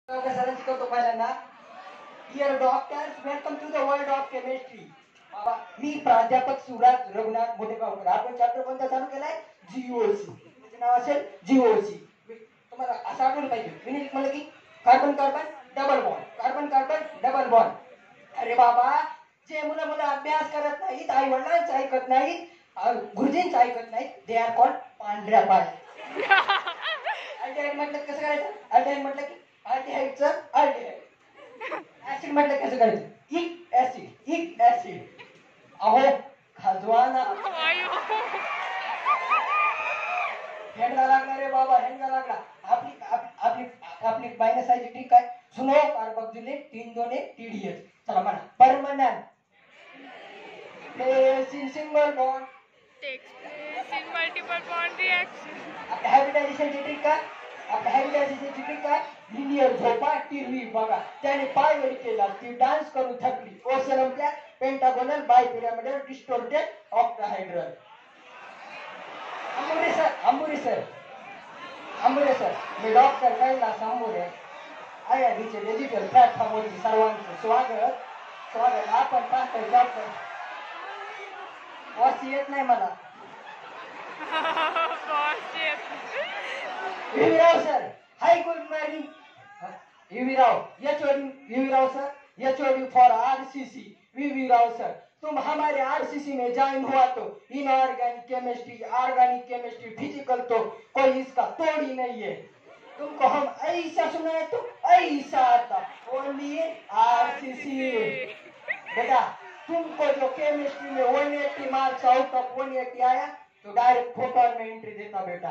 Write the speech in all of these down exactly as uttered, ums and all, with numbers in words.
सरांची करतो पहिल्यांदा. Dear doctors, welcome to the world of chemistry. मी प्राध्यापक सुराज रघुनाथ मोठेगावकर. आपण चॅप्टर कोणता चालू केलाय? जीओसी. त्याचे नाव असेल जीओसी. तुम्हाला असं आठवलं पाहिजे. विनिल म्हणलं की carbon carbon double bond, carbon carbon double bond. अरे बाबा, जे मुलं मुलं अभ्यास करत नाहीत, आई वडिलांचं ऐकत नाहीत, गुरुजींचं ऐकत नाहीत, दे आर कॉल्ड पांढऱ्या पाय. अल्डिहाइड म्हटलं कसं करायचं? अल्डिहाइड म्हटलं की अल्डिहाइडचं अल्डिहाइड. ऍसिड म्हटलं कसं करायचं? इक ऍसिड, इक ऍसिड. अहो खाजवाना. हेंगा लागला रे बाबा, हेंगा लागला. आपली आपली आपली मायनस सायची ट्रिक काय? सुनो कार्बोक्सिलेट तीन दोने टीडीएस. चला म्हणा permanent single bond text multiple bond reaction. आपल्या हायब्रिडायझेशनची ट्रिक काय? आपल्या हायब्रिडायझेशनची ट्रिक काय? लिनियर झोपा टिरवी बघा. त्याने पाय वर केला, ती डान्स करून थकली. ओसेलमच्या pentagonal bipyramidal distorted octahedral. Ambure sir, Ambure sir, Ambure sir, मी doctor Kailas Ambure. I I बीचे डिजिटल प्लॅटफॉर्मवरती सर्वांचं स्वागत स्वागत. आपण पाहतोय डॉक्टर वॉच येत नाही मला. Yuvirao sir, hi good morning. Yuvirao, HOD Yuvirao sir, HOD for RCC. Yuvirao sir, तुम हमारे आरसीसी में ज्वाइन हुआ तो inorganic chemistry, organic chemistry, physical तो कोई इसका तोड़ ही नहीं है. तुमको हम ऐसा सुनाए तो ऐसा आता. Only RCC. बेटा, तुमको जो केमिस्ट्री में एक सौ अस्सी मार्क्स आउट ऑफ एक सौ अस्सी आया तो डायरेक्ट फोटोन में एंट्री देता बेटा.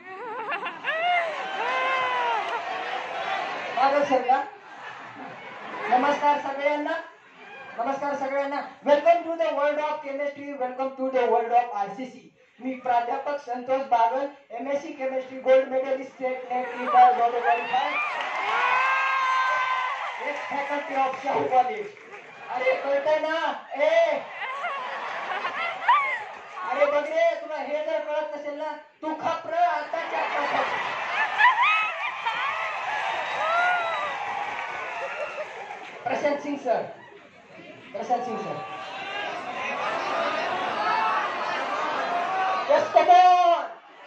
माधव सर का नमस्कार सगळ्यांना, नमस्कार सगळ्यांना. Welcome to the world of chemistry, welcome to the world of RCC. मी प्राध्यापक Santosh Bagal, MSc chemistry gold medalist state NET qualify, ex faculty of Shahu college. अरे कळतंय ना? ए अरे बघ रे, तुला हे जर कळत नसेल ना, तू खपर आताच्या आता. Prashant Singh sir, Prashant Singh sir. Yes come on.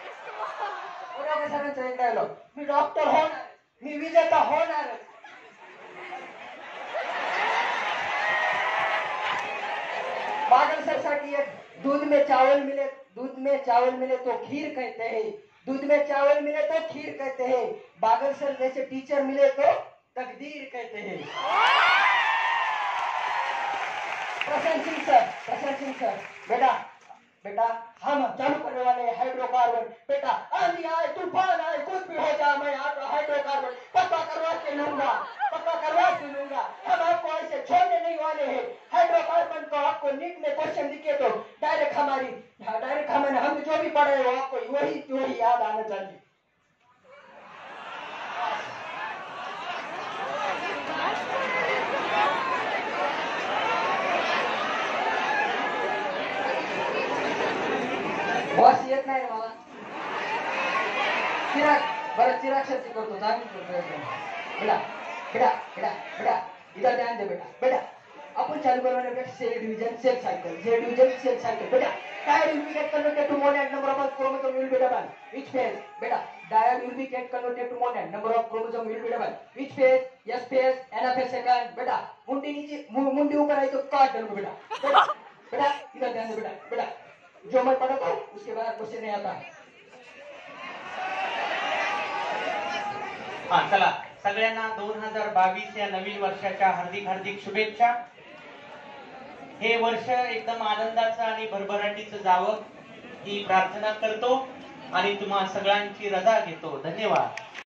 सरांचा एक डायलॉग. मी डॉक्टर होणार, मी विजेता होणार. बागल सर साठी एक दूध में चावल मिले, दूध में चावल मिले तो खीर कहते हैं, दूध में चावल मिले तो खीर कहते हैं. बागल सर जैसे टीचर मिले तो तकदीर कहते हैं. प्रशांत सिंह सर, प्रशांत सिंह सर, बेटा बेटा हम चालू करने वाले हाइड्रोकार्बन. बेटा आंधी आए तूफान आए कुछ भी हो जाए, मैं आपका हाइड्रोकार्बन पक्का करवा के लूंगा, पक्का करवा के लूंगा. हम आपको ऐसे छोड़ने नहीं वाले हैं. हाइड्रोकार्बन को आपको नीट में क्वेश्चन दिखे तो डायरेक्ट हमारी डायरेक्ट हमें हम जो भी पढ़े वो आपको वही वही याद आना चाहिए. बॉस येत नाही मला. चिराग, बरं चिराग शक्ती करतो, चांगली करतो. बेटा बेटा बेटा बेटा इधर ध्यान दे बेटा. बेटा आपण चालू करवाने बेटा cell division cell cycle, cell division cell cycle. बेटा dyad will be get converted to monad number of chromosome will be double. Which phase? बेटा dyad will be get converted to monad number of chromosome will be double. Which phase? S phase, N phase second. बेटा मुंडी नीचे मुंडी ऊपर आई तो काट डालो बेटा. बेटा बेटा इधर ध्यान दे बेटा. बेटा जो मैं पढ़ा था उसके बाद क्वेश्चन नहीं आता. हा चला, सगळ्यांना दोन हजार बावीस या नवीन वर्षाच्या हार्दिक हार्दिक शुभेच्छा. हे वर्ष एकदम आनंदाचं आणि भरभराटीचं जावं ही प्रार्थना करतो आणि तुम्हा सगळ्यांची रजा घेतो. धन्यवाद.